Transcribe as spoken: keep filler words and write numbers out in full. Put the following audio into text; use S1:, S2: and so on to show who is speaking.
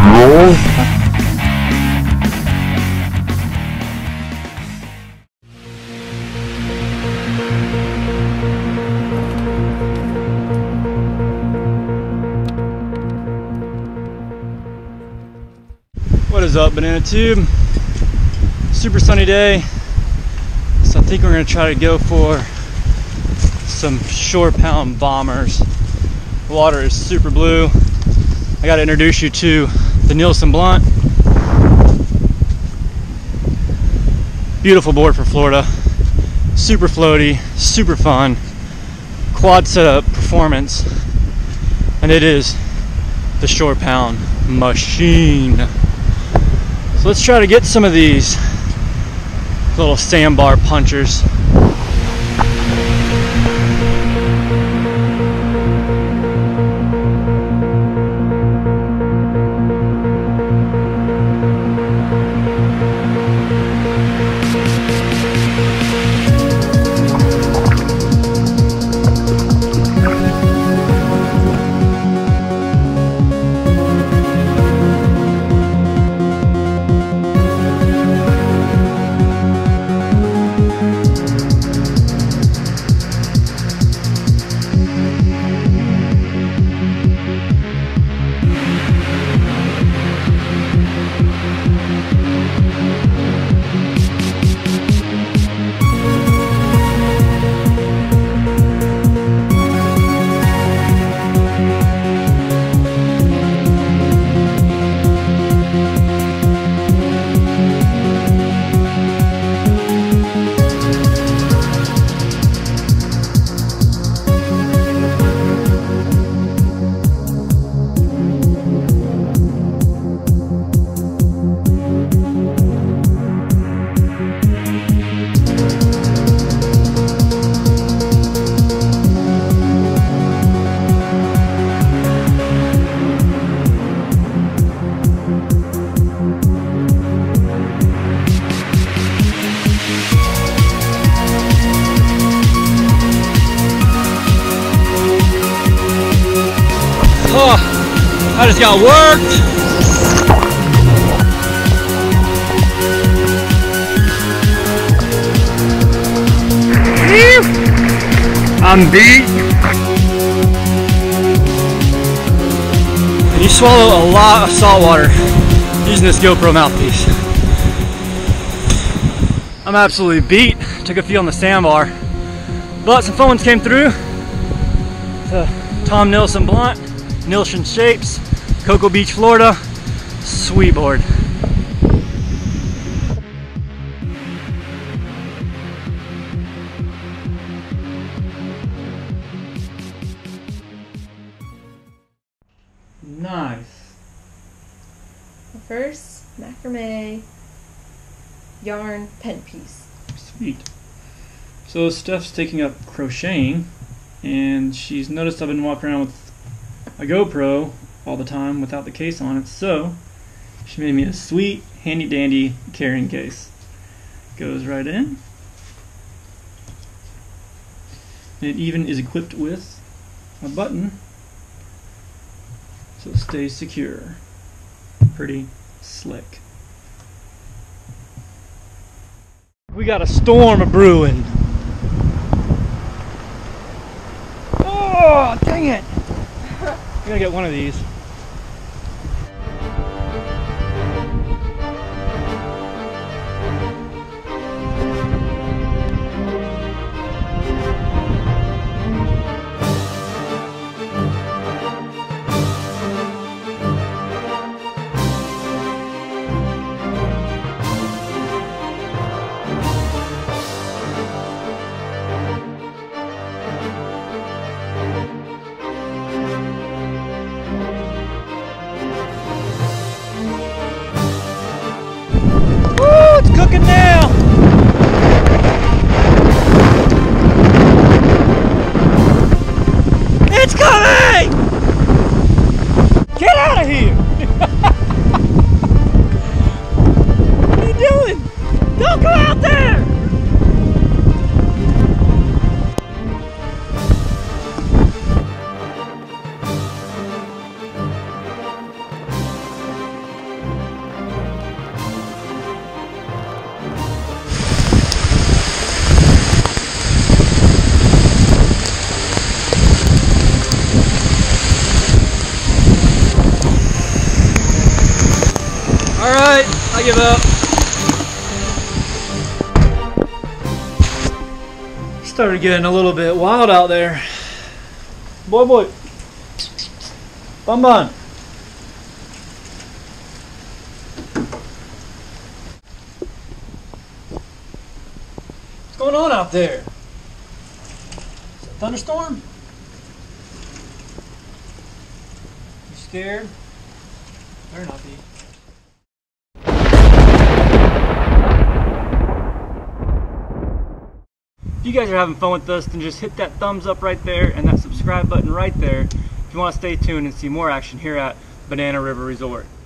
S1: What is up, BananaTube? Super sunny day, so I think we're going to try to go for some shore pound bombers. The water is super blue. I got to introduce you to the Neilson Blunt. Beautiful board for Florida. Super floaty, super fun, quad setup performance, and it is the shore pound machine. So let's try to get some of these little sandbar punchers. Oh, I just got worked. I'm beat. And you swallow a lot of salt water using this GoPro mouthpiece. I'm absolutely beat. Took a few on the sandbar, but some fun ones came through. The Tom Neilson Blunt, Neilson Shapes, Cocoa Beach, Florida, sweet board. Nice.
S2: First, macrame yarn pen piece.
S1: Sweet. So Steph's taking up crocheting, and she's noticed I've been walking around with a GoPro all the time without the case on it, so she made me a sweet, handy dandy carrying case. Goes right in. And it even is equipped with a button so it stays secure. Pretty slick. We got a storm a-brewing. Oh, dang it! I gotta get one of these. Cooking now! It's coming! Get out of here! What are you doing? Don't go out there! Alright, I give up. Started getting a little bit wild out there. Boy, boy. Bun bun. What's going on out there? Is it a thunderstorm? You scared? Better not be. If you guys are having fun with us, then just hit that thumbs up right there and that subscribe button right there if you want to stay tuned and see more action here at Banana River Resort.